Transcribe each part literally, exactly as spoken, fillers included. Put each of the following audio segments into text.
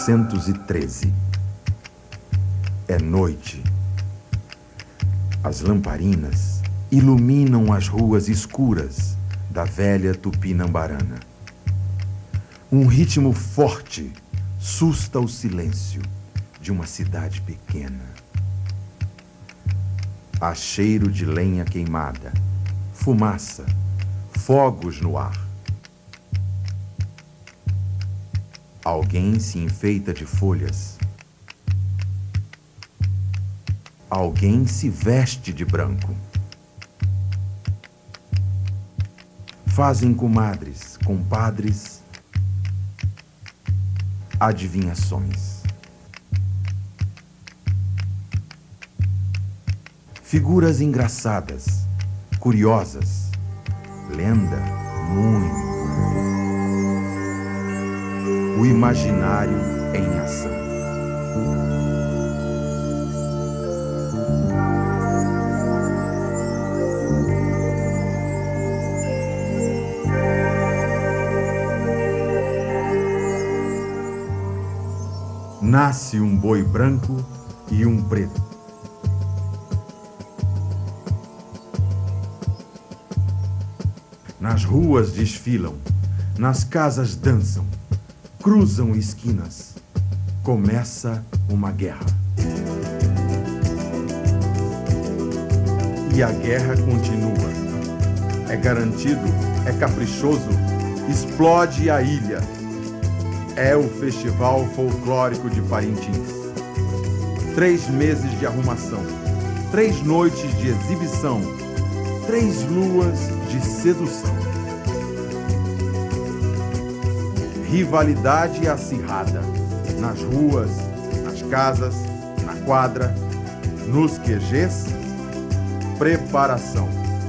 novecentos e treze. É noite. As lamparinas iluminam as ruas escuras da velha Tupinambarana. Um ritmo forte susta o silêncio de uma cidade pequena. Há cheiro de lenha queimada, fumaça, fogos no ar. Alguém se enfeita de folhas. Alguém se veste de branco. Fazem comadres, compadres, adivinhações. Figuras engraçadas, curiosas, lenda muito. O imaginário em ação. Nasce um boi branco e um preto. Nas ruas desfilam, nas casas dançam, cruzam esquinas. Começa uma guerra. E a guerra continua. É garantido, é caprichoso, explode a ilha. É o Festival Folclórico de Parintins. Três meses de arrumação, três noites de exibição, três luas de sedução. Rivalidade acirrada, nas ruas, nas casas, na quadra, nos Q Gs, preparação.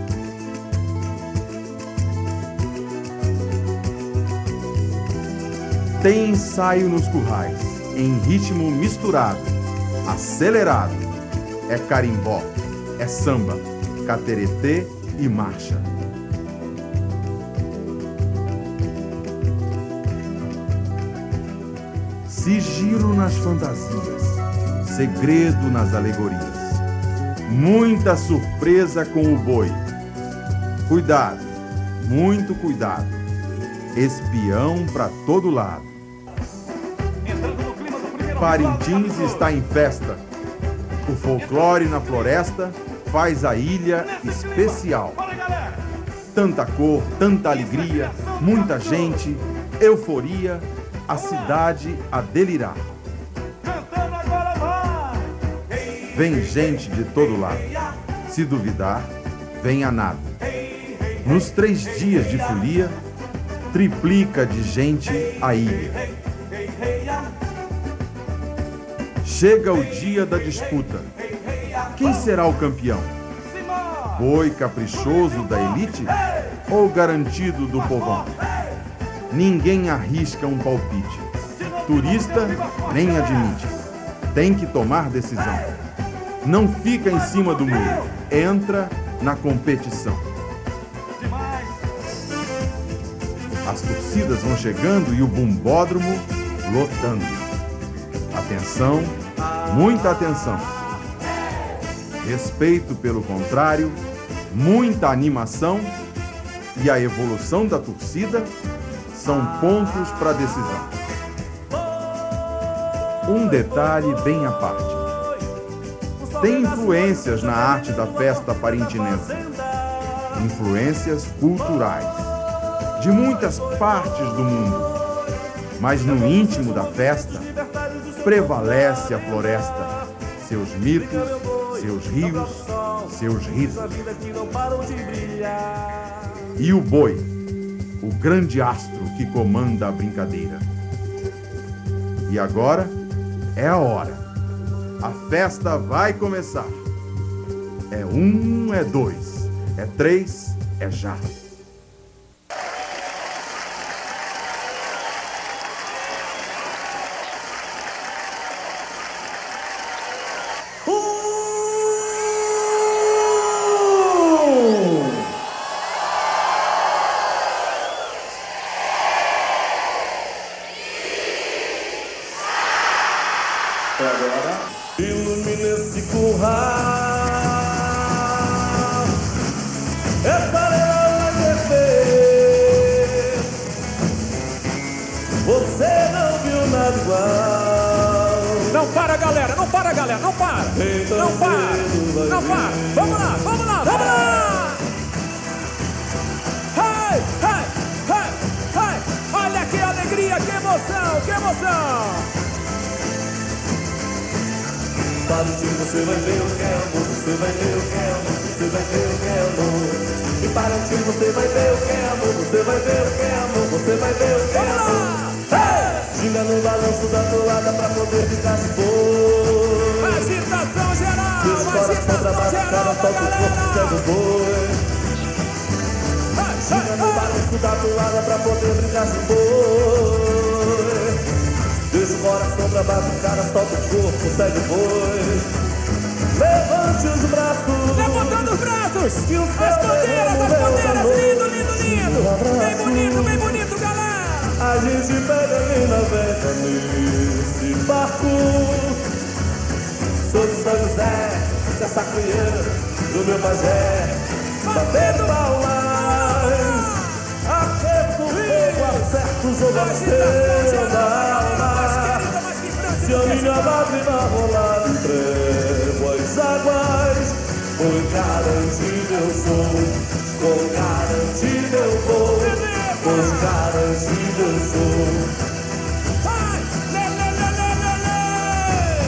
Tem ensaio nos currais, em ritmo misturado, acelerado. É carimbó, é samba, cateretê e marcha. Sigilo nas fantasias, segredo nas alegorias. Muita surpresa com o boi. Cuidado, muito cuidado. Espião para todo lado. Parintins está em festa. O folclore na floresta faz a ilha especial. Tanta cor, tanta alegria, muita gente, euforia, a cidade a delirar. Vem gente de todo lado. Se duvidar, vem a nada. Nos três dias de folia, triplica de gente a ilha. Chega o dia da disputa. Quem será o campeão? Boi caprichoso da elite ou garantido do povão? Ninguém arrisca um palpite. Turista nem admite. Tem que tomar decisão. Não fica em cima do muro. Entra na competição. As torcidas vão chegando e o bumbódromo lotando. Atenção, muita atenção. Respeito pelo contrário, muita animação e a evolução da torcida são pontos para a decisão. Um detalhe bem à parte. Tem influências na arte da festa parintinense. Influências culturais. De muitas partes do mundo. Mas no íntimo da festa, prevalece a floresta, seus mitos, seus rios, seus risos. E o boi, o grande astro que comanda a brincadeira. E agora é a hora. A festa vai começar. É um, é dois, é três, é já. para, não para. Vamos lá, vamos lá, vamos lá. Hey, hey, hey, hey. Olha que alegria, que emoção, que emoção. Para o time você vai ver o que é amor, você vai ver o que é amor, você vai ver o que é amor. E para o time você vai ver o que é amor, você vai ver o que é amor, você vai ver o que é amor. Ginga no balanço da toada pra poder ficar de boa. Agitação geral, deixa o coração pra baixo, cara, solta o corpo, segue o boi. Ginga no balanço da toada pra poder brincar de boi. Deixa o coração pra baixo, cara, solta o corpo, segue o boi. Levante os braços, levantando os braços, as bandeiras, as bandeiras, lindo, lindo, lindo. Bem bonito, bem bonito, galera. A gente pega ali na venta nesse barco. Sou de São José, dessa criança do meu pajé. Batendo palmas, aqueço o fogo, acerto o jogo, acenda a alma. Se a minha lágrima rolar em tréguas águas, com garantido eu sou, com garantido eu vou, com garantido eu sou. Vai! Lê, lê, lê, lê, lê, lê!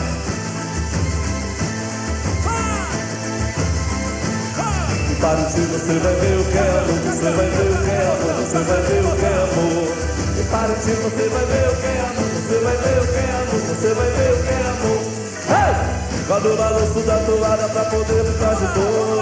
Vai! E para o time você vai ver o que é amor, você vai ver o que é amor, você vai ver o que é amor. E para o time você vai ver o que é amor, você vai ver o que é amor, você vai ver o que é amor. Hey! Quando o balanço da toada pra poder ficar de boa.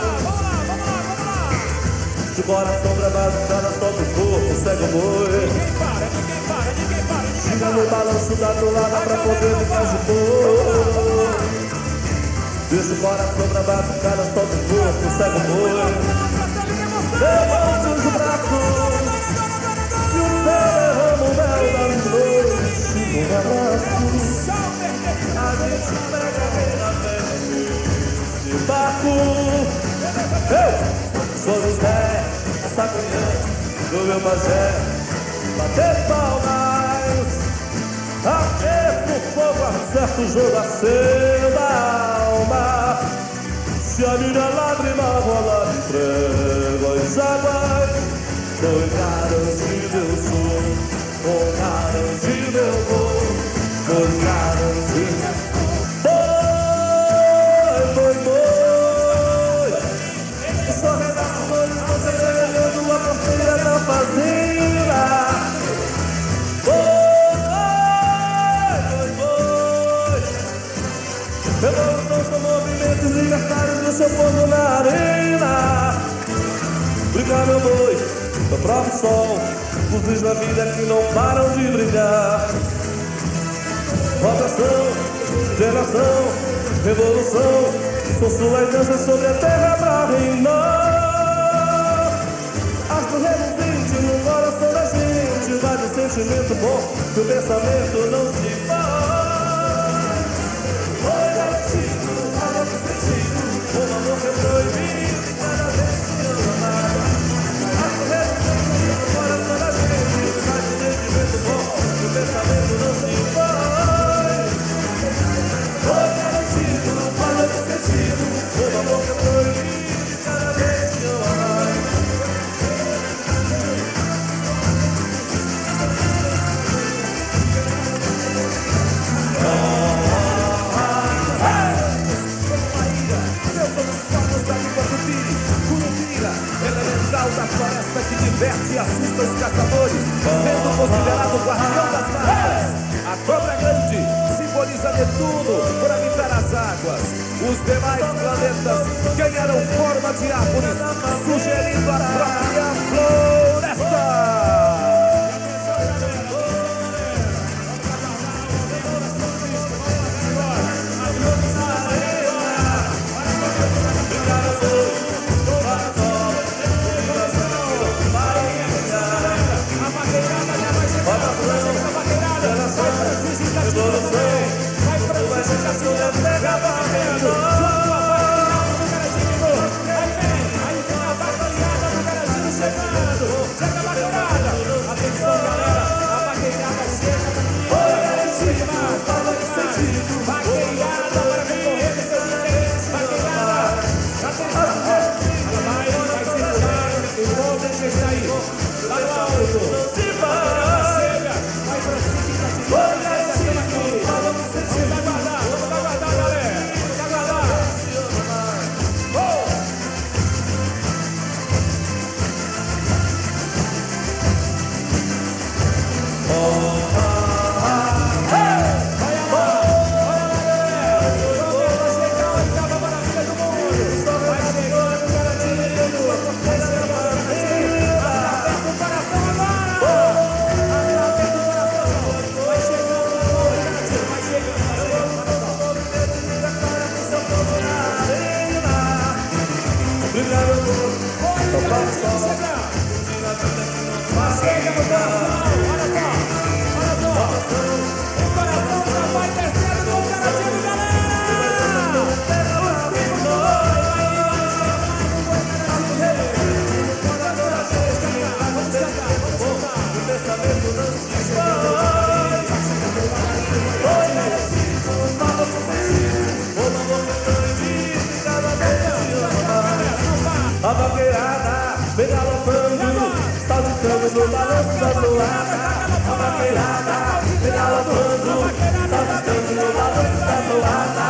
De coração pra baixo, cara, solta o corpo, segue o boi. Ninguém para, ninguém para, ninguém para, ninguém Ginga para. no balanço da toada pra poder ficar de boa. Deixa o coração pra baixo, cara, solta o corpo, segue o boi. Levante os braços e o céu derrama o mel da noite. Um abraço, a gente pega bem na frente desse barco. Ei! Sou José, essa criança do meu pajé. Bater palmas, aqueço o fogo, acerta o jogo, acenda a alma. Se a minha lágrima rolar de tréguas águas, com garantido eu sou, com garantido eu vou, com garantido eu sou. Boi, boi, boi, só redaço dois, você ganhando a porteira da fazenda. Boi, boi, boi, revolução são movimentos libertários do seu povo na arena. Brilhar meu boi, da prova o sol, luzes na vida que não param de brilhar. Rotação, geração, revolução, são suas danças sobre a terra pra reinar. Astro reluzente no coração da gente, vai do sentimento bom, que o pensamento não se faz. Oi, garantido, amor sentido, um amor que é proibido, cada vez se ama mais. Astro reluzente no coração da gente, vai do sentimento bom, que o pensamento não se faz. Oi, garantido, amor sentido, um amor que é proibido, cada vez se ama mais. Elemental da floresta que diverte e assusta os caçadores, sendo considerado o guardião das matas. A cobra grande simboliza Netuno por habitar as águas. Os demais planetas ganharam forma de árvores, sugerindo a própria floresta. Chegando! A vaqueirada vem galopando, saltitando no balanço da toada. A vaqueirada vem galopando, saltitando no balanço da toada.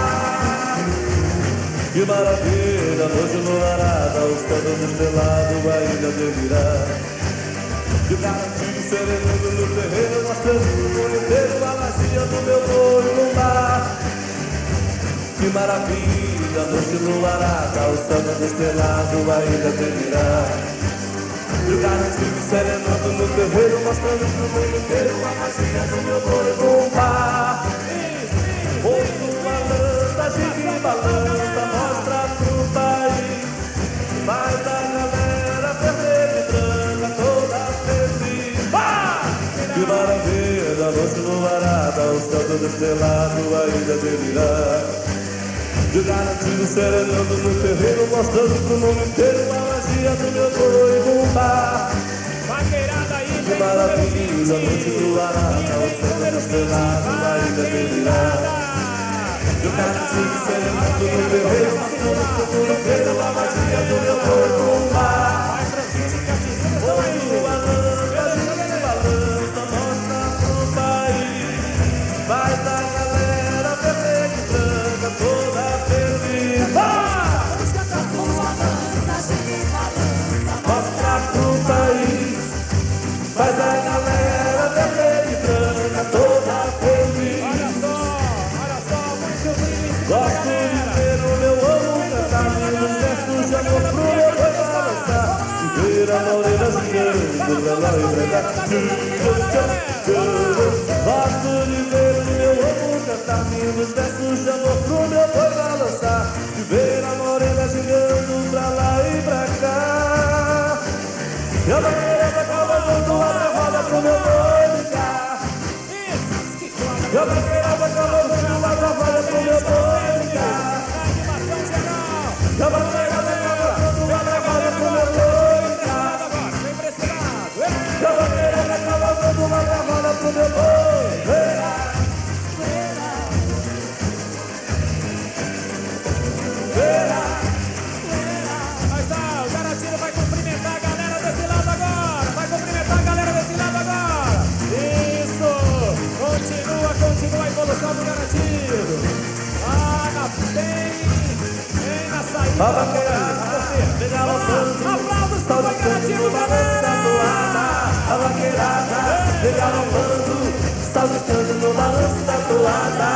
Que maravilha, noite enluarada, o céu estrelado ainda delirá. E o garantido serenando no terreno, mostrando pro mundo inteiro a magia do meu boi lunar. Que maravilha, noite enluarada, o céu estrelado ainda delirá. E o garantido serenando no terreiro, mostrando pro mundo inteiro a magia do meu boi lunar. Ouço uma lança, gira e balança, mostra pro país. Faz a galera vermelha e branca toda feliz. Que maravilha, noite enluarada, o céu todo estrelado ainda delirá. E o garantido serenando no terreiro, mostrando pro mundo inteiro a magia do meu boi bumbá. Que maravilha, noite enluarada, o céu todo estrelado ainda delirá. E o garantido serenando no terreiro, mostrando pro mundo inteiro a magia do meu boi bumbá. Oi, uma lança, gira e balança, mostra pro país. Faz a galera vermelha e branca toda feliz. Mostra pro país. Faz a galera vermelha e branca toda feliz. Olha só, olha só, muito brilho. Gosto de ver o meu ovo cantar meus versos de amor pro meu boi balançar. E ver a morena gigante, bela e branca. Gosto de ver o meu ovo cantar meus versos de amor pro meu boi balançar. E ver a morena gigante pra lá e pra cá. E a morena cavalgando a roda pro meu boi brincar. E a morena cavalgando a roda pro meu boi brincar. E a morena cavalgando a roda pro meu boi brincar. E a morena cavalgando a roda pro meu boi brincar. Mas tá, o Garantido vai cumprimentar a galera desse lado agora. Vai cumprimentar a galera desse lado agora. Isso! Continua, continua a evolução do Garantido. Ah, na bem, bem na saída. A vaqueirada vem galopando, aplausos para o Garantido, galera! A vaqueirada vem galopando, saltitando no balanço da toada.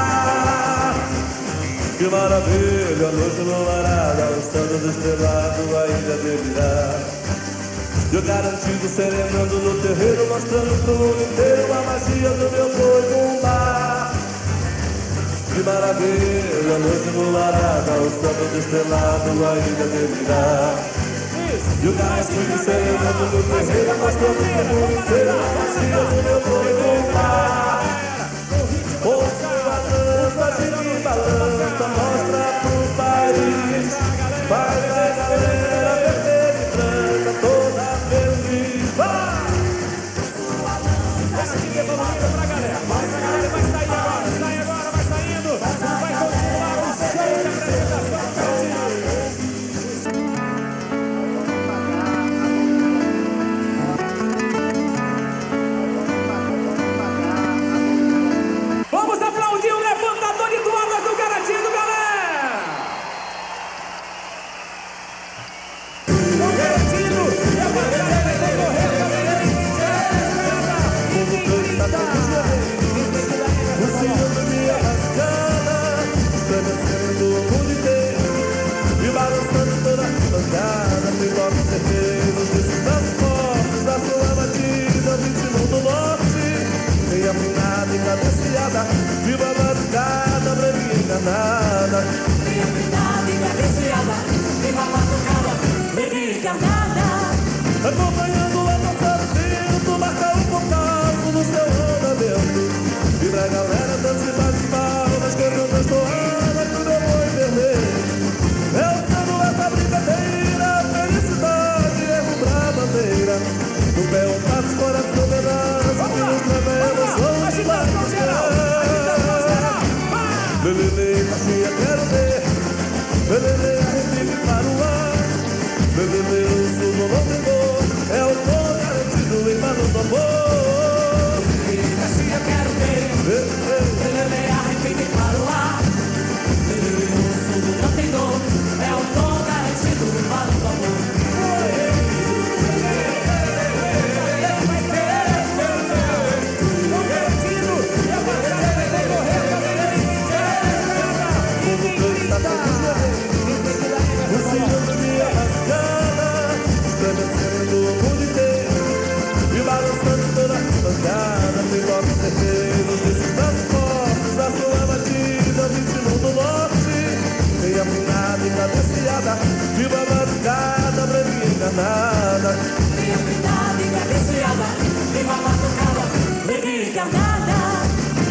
Que maravilha, a noite enluarada, o céu todo estrelado ainda delirá. E o garantido serenando no terreiro, mostrando pro mundo inteiro a magia do meu boi bumbá. Que maravilha, a noite enluarada, o céu todo estrelado ainda delirá. E o garantido serenando no terreiro, mostrando pro mundo inteiro a magia do meu boi bumbá. Ouço a dança, gira e balança, mostra pro país. Faz a galera vermelha e branca toda feliz. Vai! Garantido evoluindo pra galera. Vai pra galera, vai sair agora. Sai agora, vai saindo. Vai continuar o show de apresentação do Garantido. Vamos aplaudir o levantador de toalhas do Garantido, galera!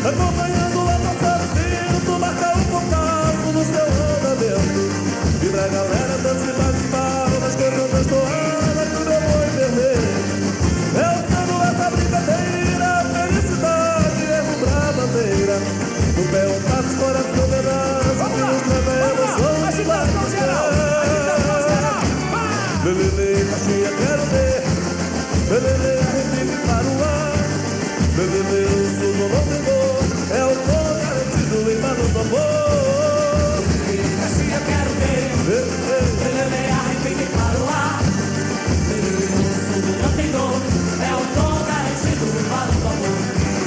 acompanhando lá passado vindo, marca um compasso no seu andamento. Vibra a galera, dança e bate palmas, cantando as toadas do meu boi vermelho. É usando essa brincadeira, felicidade é a bandeira. No pé um passo, coração pedaço, que nos leva a emoção de bater. Lelele, caixinha, quero ver. Lelele, arrepio para o ar. Lelele, o sul não tem dor. É o tom garantido em mano do amor. Lelele, caixinha, quero ver. Lelele, arrepio para o ar. Lelele, o sul não tem dor. É o tom garantido em mano do amor.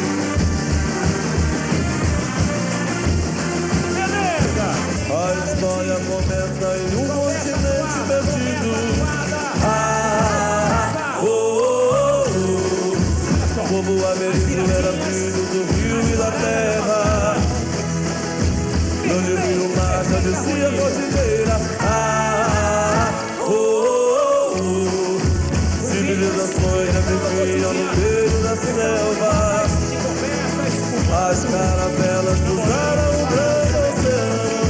A história começa em um continente perdido. Ah, oh, oh, oh. O povo americano era filho do rio e da terra. Onde rio marcha, descia a cordilheira. Ah, oh, oh, oh. Civilizações já viviam no meio da selva. As caravelas cruzaram o grande oceano.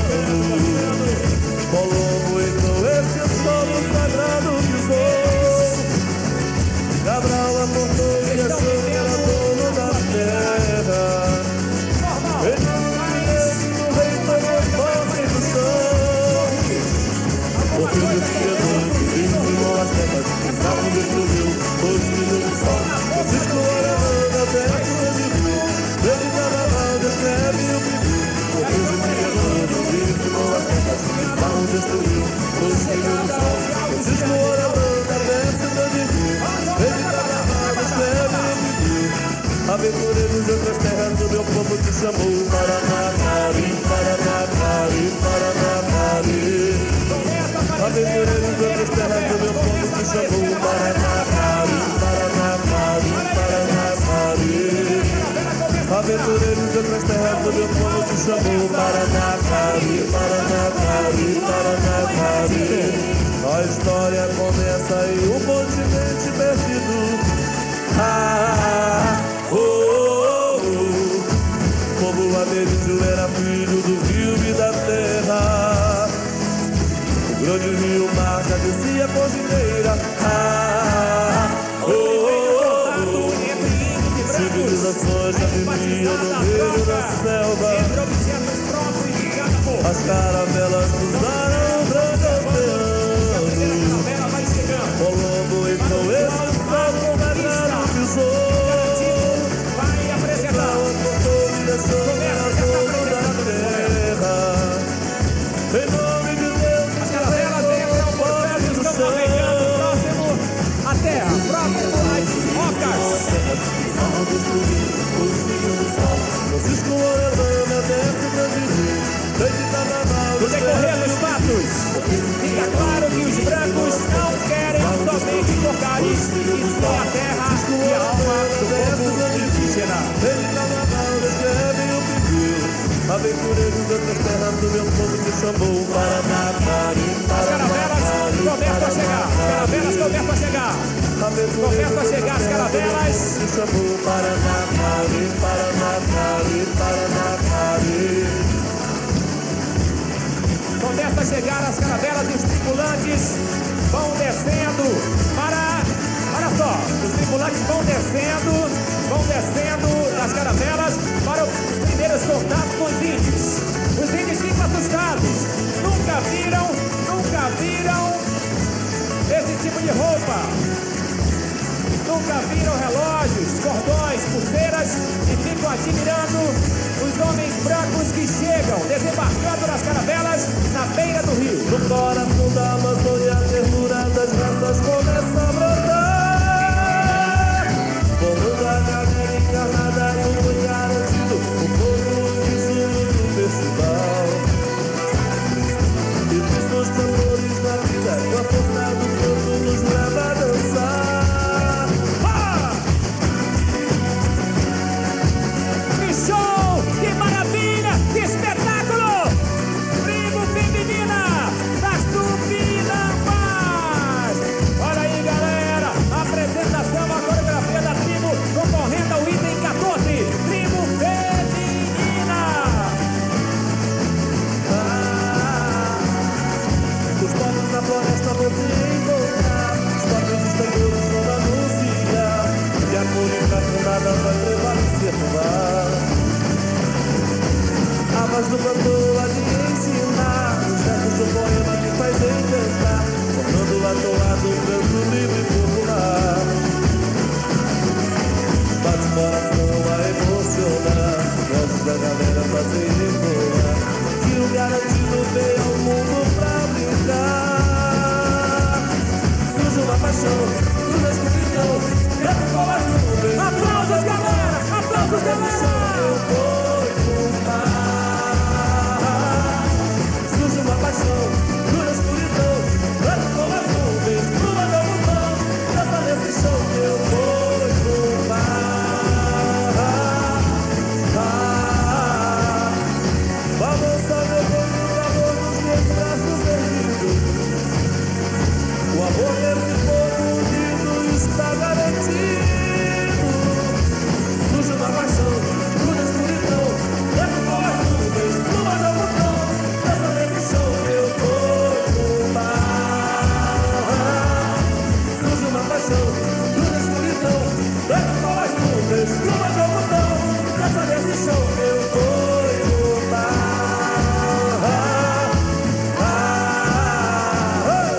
Colombo então esse solo sagrado pisou. Cabral apontou e achou que era dono da terra. Ele no rei tomou posse do chão. O filho de Jesus ensinou as terras, Estavam destruiu os filhos do sol. Francisco Orellana verso de rio. Ele carnaval descreve o pedido. O filho de Jesus ensinou as terras, Estavam destruiu os filhos do sol. Francisco Orellana verso de rio. Ele carnaval descreve o pedido. Aventureiros de outras terras, o meu povo te chamou. Paranacari, Paranacari, Paranacari. Aventureiros de outras terras, o meu povo te chamou. Paranacari, Paranacari, Paranacari. Aventureiros de outras terras, o meu povo te chamou. Paranacari, Paranacari, Paranacari. A história começa em um continente perdido. Ah, oh, oh, oh. Povo ameríndio era filho do rio e da terra. O grande rio marca, descia a cordilheira. Ah, oh, oh, oh. Civilizações já viviam no meio da selva. As caravelas cruzaram o grande oceano. Colombo então esse sol sagrado pisou. Vai apresentar. Começa a dono da terra. Em nome de Deus, as caravelas entram por perto, estão navegando próximo à terra, próximo às rocas. Francisco Orellana desce pra dizer. No decorrer dos fatos, fica claro que os brancos não querem somente focares, e sim a terra e a alma do povo indígena. Ele carnaval descreve o pedido. Aventureiros de outras terras, o meu povo te chamou. Paranacari, As caravelas começam a chegar, as caravelas começam a chegar. Começam a chegar as caravelas. te chamou. Paranacari, Paranacari, Paranacari. Começa a chegar as caravelas e os tripulantes vão descendo para... Olha só, os tripulantes vão descendo, vão descendo das caravelas para os primeiros contatos com os índios. Os índios ficam assustados, nunca viram, nunca viram esse tipo de roupa. Nunca viram relógios, cordões, pulseiras e ficam admirando os homens brancos que chegam, desembarcando nas caravelas na beira do rio. No coração da Amazônia, a ternura das raças começa a brotar. Formando a galera encarnada e um olhar antigo, o povo indígena do festival. E dos seus tambores na vida, com a força do canto nos leva a dançar. Show! Que maravilha! Que espetáculo! Tribo feminina das Tupinambás! Olha aí, galera! nosso cantor há de ensinar os versos do poema que faz encantar, tornando a toada um canto livre e popular. Bate o coração a emocionar, vozes da galera fazem ecoar, que o garantido veio ao mundo pra brincar. Surge uma paixão, luz escuridão, dentro com as nuvens. Aplausos, galera! Aplausos, galera! Eu vou mar. Surge uma paixão, luz escuridão, dentro com as nuvens. Lua do mundão, dança nesse show que eu vou mar. Ah, balança meu corpo, o amor dos meus braços erguidos. O amor desse povo unido está garantido. Surge uma paixão, luz da escuridão, dentro com as nuvens, lua do mundão, dança nesse show que eu vou mar. Surge uma paixão, luz da escuridão, dentro com as nuvens, lua do mundão, dança nesse show que eu vou mar. Ah, ah,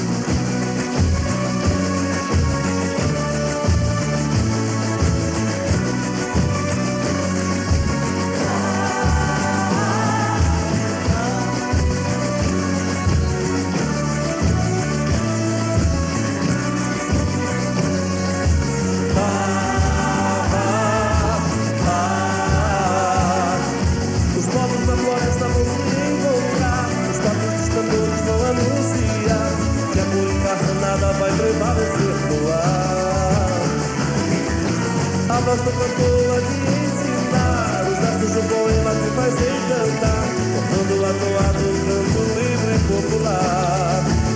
os povos da floresta vão se encontrar, os papos dos cantores vão anunciar que a cor encarnada vai prevalecer no ar. A voz do cantor há de ensinar os versos do poema que faz encantar, tornando a toada um canto livre e popular.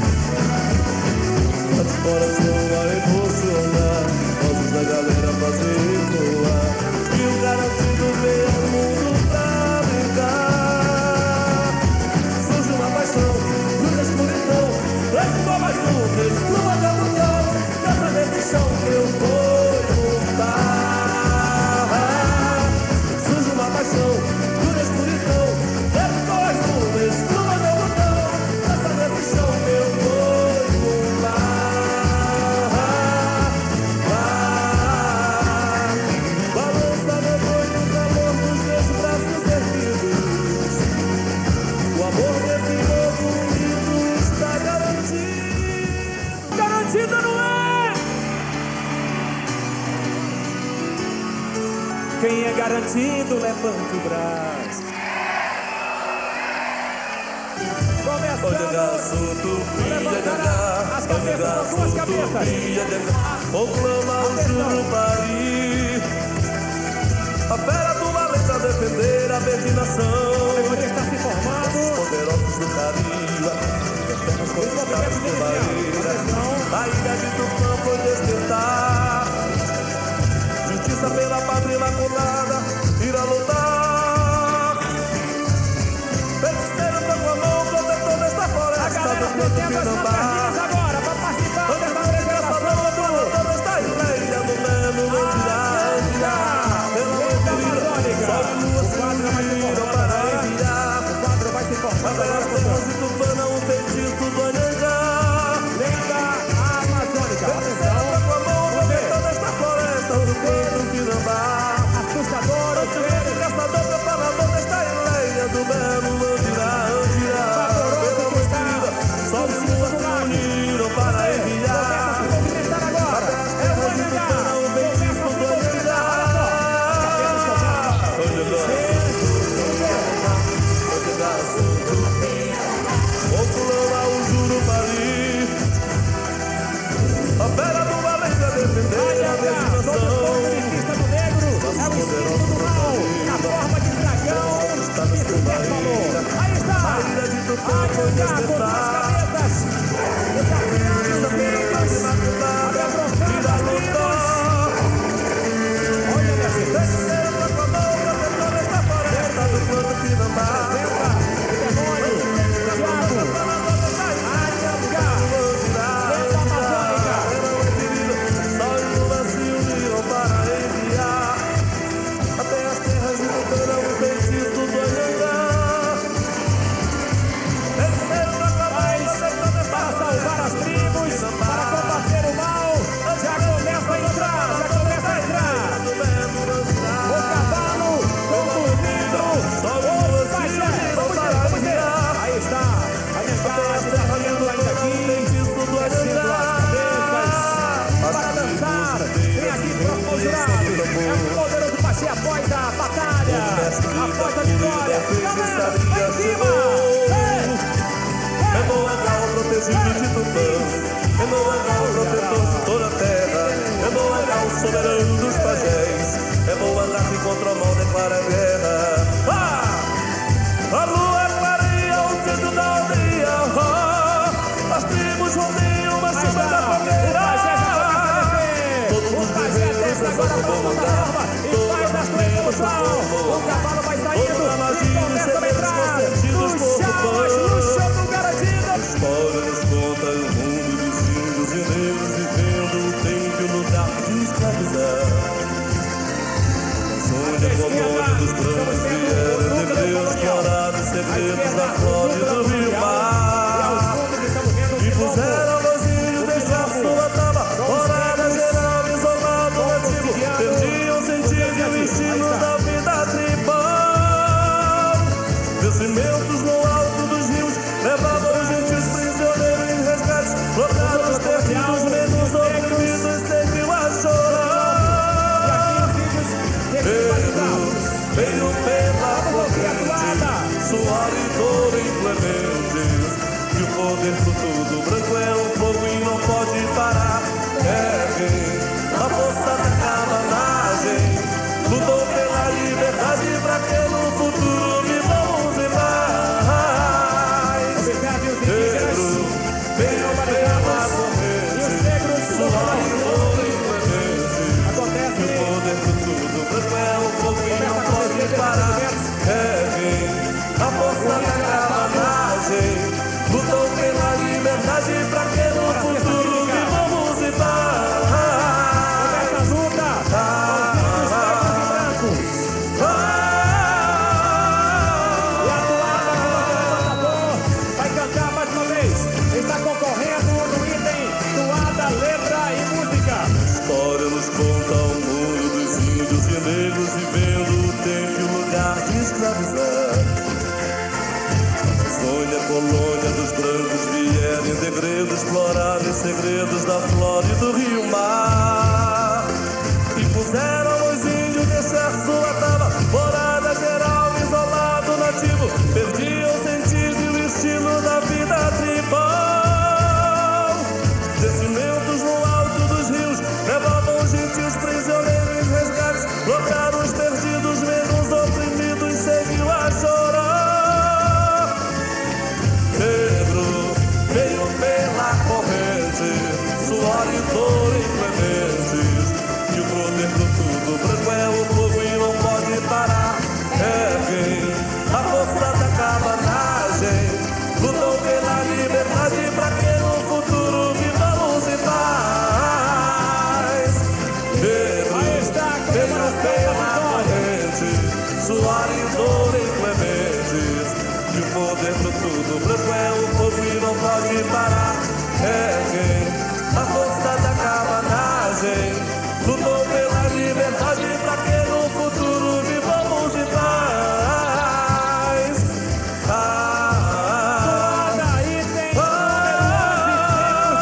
Bate o coração a emocionar, vozes da galera fazem ecoar, e o garantido veio ao mundo pra brincar. Surge uma paixão, luz da escuridão, dentro com as nuvens, lua do mundão, dança nesse chão que eu vou juntar. Surge uma paixão, luz da escuridão, dentro com as nuvens, lua do mundão, dança nesse chão que eu vou juntar. Balança meu corpo, o calor dos meus braços erguidos. O amor desse povo unido está garantido. Garantido não é! Quem é garantido, levanta o braço. Começando. Levantará as cabeças, as suas cabeças. Conclama o Jurupari, a fera do valente a defender a verde nação. Agora está se formando. Poderosos do Caribe, eternos conquistados de Bahia. A ilha de Tupã foi despertar. Justiça pela pátria imaculada, irá lutar. Feiticeiro tá com a mão, protetor desta floresta. A galera tem tempo as perninhas agora para participar dessa apresentação. Toda esta ilha do Melo não dirá, dirá. Pela Lenda amazônica. sobe lua, O quadro vai se formando para agora. enviar. O quadro vai se formando As agora. terras de Tupã não um feitiço do Anhanjá. Lenda amazônica. Feiticeiro tá com a mão, protetor desta floresta, o centro Pinambá. Assustador, O silêncio caçador, preparador desta ilha do Melo não dirá, dirá. Pela vida, sobe lua, se une após a batalha, após a vitória, galera, vai em cima! É Noangal, protegido de Tupã. É Noangal, protetor de toda a terra. É Noangal, soberano dos pajés. É Noangal que contra o mal declara guerra. Ah! A lua clareia o centro da aldeia. Ah! As tribos rodeiam uma chuva da fogueira. Todos os guerreiros exaltam o lugar. E faz a sua evolução. O cavalo vai saindo e começa a entrar no chão, mas no chão do garantido. História nos conta o mundo dos índios e negros vivendo o tempo e o lugar de escravizar. Onde a colônia dos brancos vieram entender os explorados segredos da flora e do rio mar. E puseram os índios deixar sua taba, morada geral, isolado, nativo. Perdiam sentido e o estilo da vida tribal. Descimentos no alto dos rios levavam os gentios prisioneiros em resgates. Lograram os perdidos, menos oprimidos, seguiu a chorar. Veio pela corrente, suor e dor inclementes. E o poder pro tudo branco é o fogo e não pode parar. Erguem a força da cabanagem, lutou pela liberdade pra que no futuro vivamos em paz. Negro, veio pela corrente, suor e dor inclementes. E o poder pro tudo branco é o fogo e não pode parar. Erguem a força da cabanagem, lutou pela liberdade pra que no futuro vivamos em paz. Essa luta, os negros e brancos. E a toada que você levantador vai cantar mais uma vez. Está concorrendo no item toada, letra e música. História nos conta o mundo dos índios e negros vivendo o tempo e o lugar de escravizar. Sonha a colônia dos brancos vieram em degredo explorar os segredos da flora e do rio mar. E puseram os índios deixar sua taba, morada geral, isolado, nativo. Perdiam o sentido e o estilo da vida tribal. Descimentos no alto dos rios levavam os gentios prisioneiros em resgates. Lograram os perdidos, menos oprimidos, seguiu a chorar. Negro veio pela corrente, suor e dor inclementes. E o poder do tudo branco é o fogo e não pode parar. Erguem a força da cabanagem, lutou pela liberdade pra que no futuro vivamos em paz. Negro veio pela corrente, suor e dor inclementes. E o poder do tudo branco é o fogo e não pode parar. Erguem a força da cabanagem, lutou pela liberdade pra que no futuro vivamos em paz. Ah, Toada, item número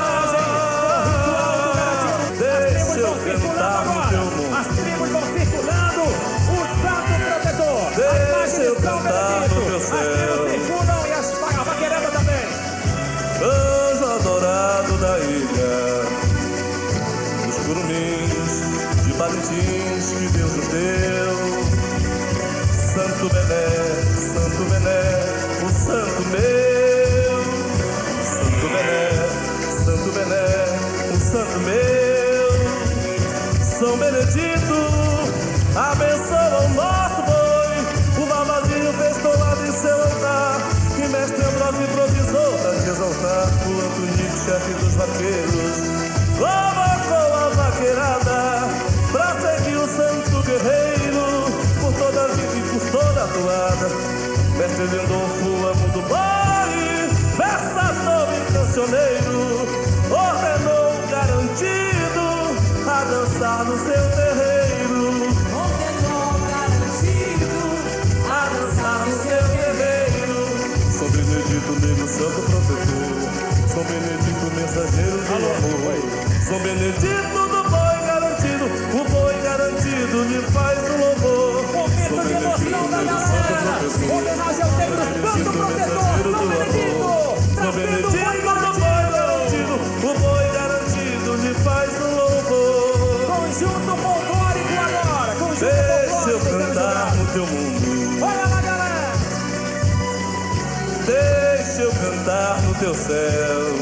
onze, tempos de cabanagem. O ritual do garantido. As tribos vão circulando agora. As tribos vão circulando. O santo protetor. A imagem de São Benedito. As tribos circulam e as a vaquerada também. anjo adorado da ilha, dos curumins, de Parintins que Deus nos deu. Santo Bené, Santo Bené, o santo meu. Santo Bené, Santo Bené, o santo meu. São Benedito, abençoa o nosso boi. O vavazinho fez colado em seu altar, que mestre Ambrósio improvisou pra te exaltar. O Antonico, chefe dos vaqueiros, convocou a vaqueirada pra seguir o santo guerreiro por toda a vida e por toda a toada. Mestre Lindolfo, amo do boi, versador e cancioneiro, ordenou garantido a dançar no seu terreiro. Ordenou garantido A dançar no seu terreiro. São Benedito, negro, santo protetor. São Benedito, mensageiro de amor. São Benedito do boi garantido, o boi garantido lhe faz o louvor. Benedito, santo protetor. Homenagem ao negro, santo protetor, São Benedito. São Benedito do boi garantido, o boi garantido lhe faz um louvor. Conjunto folclórico agora, conjunto Deixa eu folclórico. cantar no teu mundo. Olha lá, galera. Deixa eu cantar no teu céu.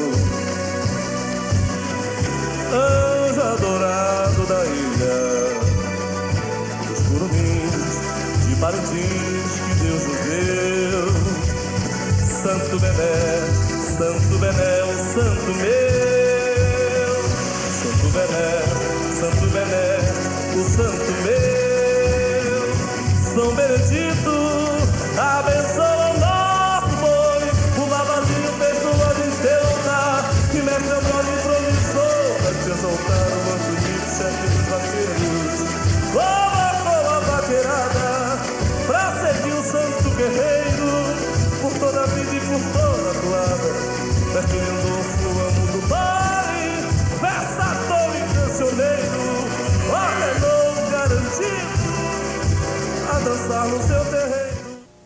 Anjo adorado da ilha dos curumins de Parintins que Deus nos deu. Santo Bené, Santo Bené, o santo meu. Santo Bené, Santo Bené, o santo meu. São Benedito, abençoa o nosso boi. O babazinho fez no ano inteiro, e mestre Ambrosio improvisou pra te exaltar o banco de chefe dos vaqueiros. Colocou a vaqueirada pra seguir o santo guerreiro por toda a vida e por toda a toada. Mestre Lindolfo, amo do pai, versador e cancioneiro, ordenou garantido a dançar no seu terreiro.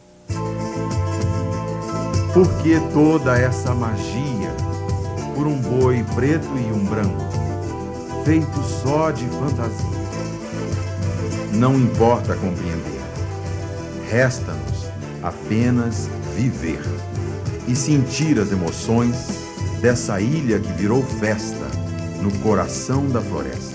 Por que toda essa magia por um boi preto e um branco, feito só de fantasia? Não importa compreender, resta-nos apenas viver e sentir as emoções dessa ilha que virou festa no coração da floresta.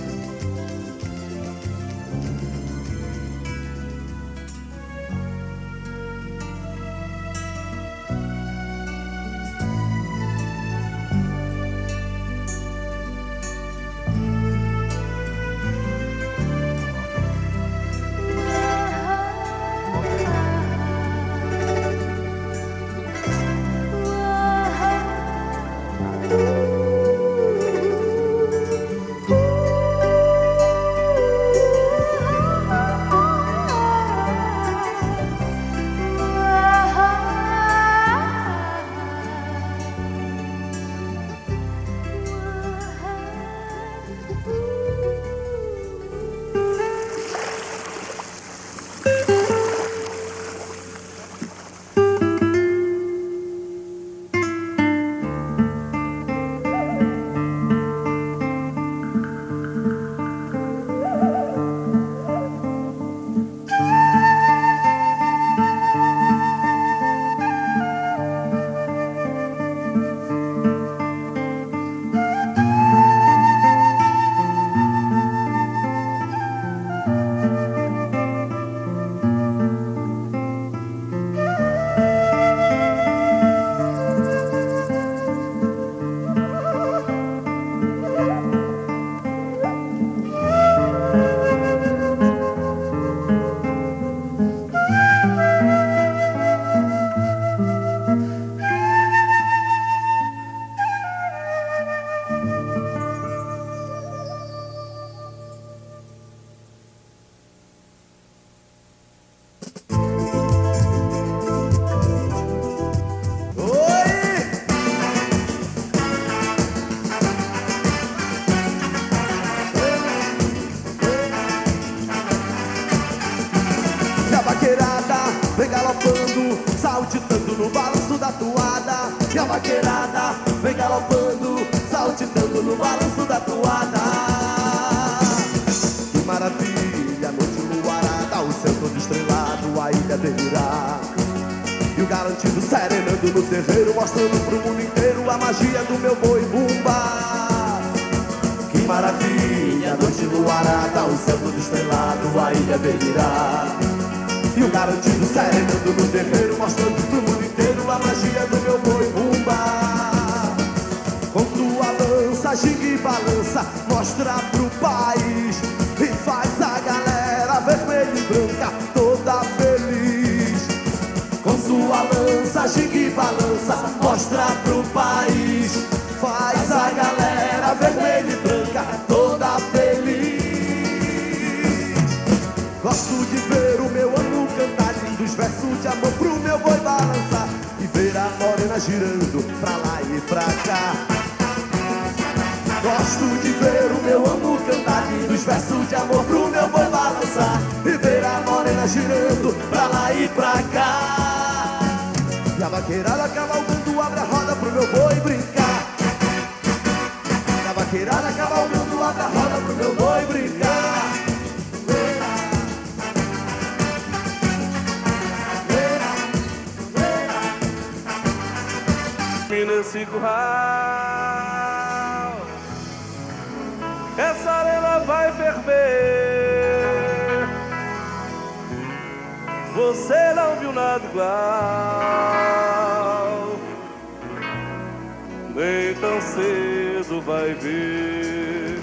Vem galopando, saltitando no balanço da toada. E a vaqueirada vem galopando, saltitando no balanço da toada. Que maravilha, noite luarada, o céu todo estrelado, a ilha delirá. E o garantido serenando no terreiro, mostrando pro mundo inteiro a magia do meu boi bumba. Que maravilha, noite luarada, o céu todo estrelado, a ilha delirá. E o garantido serenando no terreiro, mostrando pro mundo inteiro a magia do meu boi bumba. Com tua lança, giga e balança, mostra pro país e faz a galera vermelha e branca toda feliz. Com sua lança, giga e balança, mostra pro país, faz a galera vermelha e branca toda feliz. Gosto de ver o meu ano cantar lindos versos de amor pro meu boi balançar e ver a morena girando pra lá e pra cá. Gosto de ver o meu amo cantar lindos versos de amor pro meu boi balançar e ver a morena girando pra lá e nesse curral. Essa arena vai ferver. Você não viu nada igual, nem tão cedo vai ver.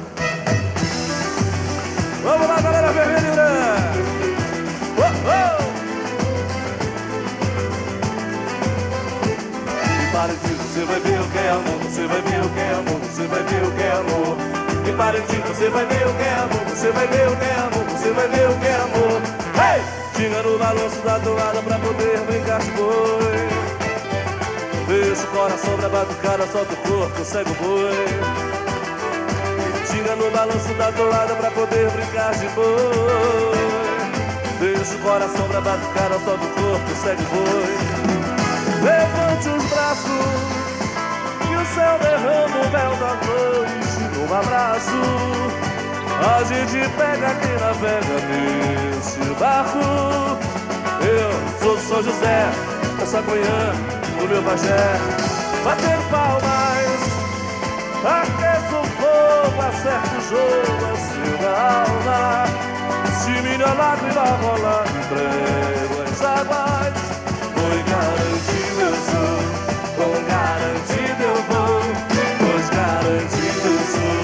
Vamos lá, galera vermelha e branca. Oh, oh. E para disso, você vai ver o que é amor. Você vai ver o que é amor. Você vai ver o que é amor. E para disso, você vai ver o que é amor. Você vai ver o que é amor. Você vai ver o que é amor. Hey! Tinha no balanço da toada pra poder brincar de boi. Deixa o coração pra batucada, solta o corpo, segue o boi. Tinha no balanço da toada pra poder brincar de boi. Deixa o coração pra batucada, solta o corpo, segue o boi. Levante os braços e o céu derrama o véu da noite num abraço. A gente pega quem navega nesse barco. Eu sou São José, essa manhã do meu pajé, batendo palmas, aqueço o fogo, acerto o jogo, acendo a alma. Se minha lágrima rola, entrego as águas. Foi garantido eu sou, com garantido eu vou, pois garantido eu sou.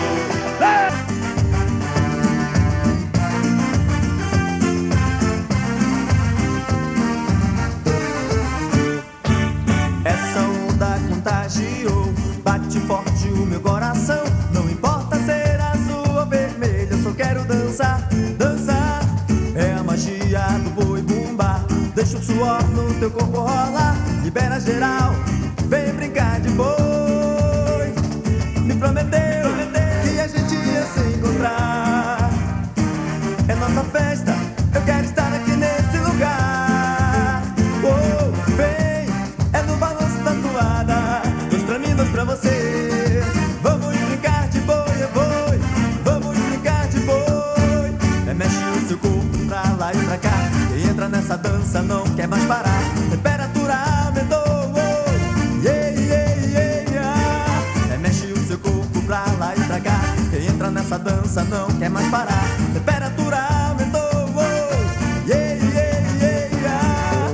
Essa onda contagiou, bate forte o meu coração. Não importa ser azul ou vermelho, eu só quero dançar, dançar. É a magia do boi bumbá. Deixa o suor no teu corpo rolar, libera geral, vem brincar de boi. Me prometeu que a gente ia se encontrar. É nossa festa, eu quero estar aqui nesse lugar. Oh, vem, é no balanço da toada, dois pra mim, dois pra você. Vamos brincar de boi, é boi, vamos brincar de boi. É, mexe o seu corpo pra lá e pra cá. Quem entra nessa dança não quer mais parar. Temperatura aumentou, oh, yeah, yeah, yeah, yeah. É, mexe o seu corpo pra lá e pra cá. Quem entra nessa dança não quer mais parar. Temperatura aumentou, oh, yeah, yeah, yeah, yeah.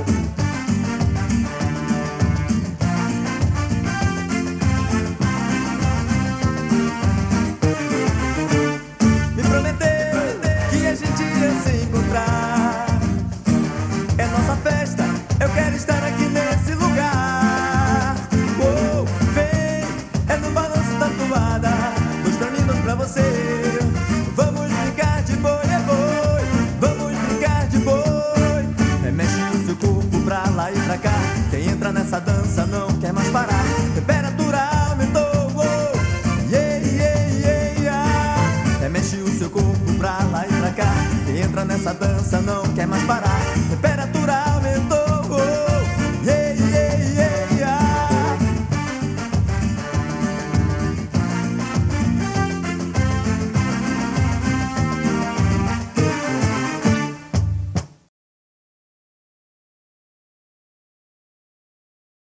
Me prometeu que a gente ia se encontrar. É nossa festa, eu quero estar aqui nesse lugar. Oh, vem, é no balanço da toada, dois pra mim, dois pra você. Vamos brincar de boi, é boi, vamos brincar de boi. É, mexe o seu corpo pra lá e pra cá. Quem entra nessa dança não quer mais parar. Temperatura aumentou, oh, yeah, yeah, yeah, yeah. É, mexe o seu corpo pra lá e pra cá. Quem entra nessa dança não quer mais parar.